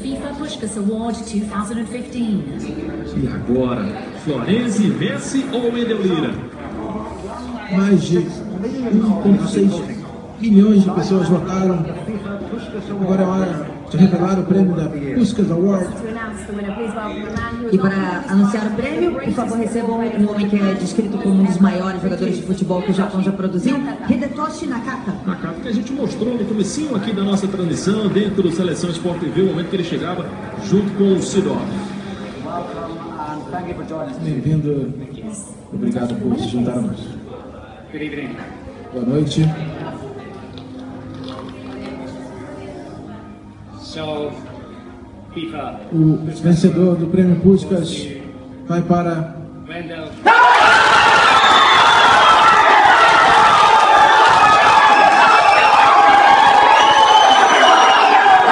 FIFA Puskas Award 2015. E agora, Florenzi vence ou Wendel Lira? Mais de 1,6 milhões de pessoas votaram. Agora é hora de revelar o prêmio da Puskas Award. E para anunciar o prêmio, por favor, recebam um nome que é descrito como um dos maiores jogadores de futebol que o Japão já produziu, Hidetoshi Nakata. Nakata, que a gente mostrou no comecinho aqui da nossa transmissão, dentro do Seleção Sport TV, o momento que ele chegava junto com o Sidor. Bem-vindo. Obrigado por se juntar a nós. Boa noite. O vencedor do prêmio Puskas vai para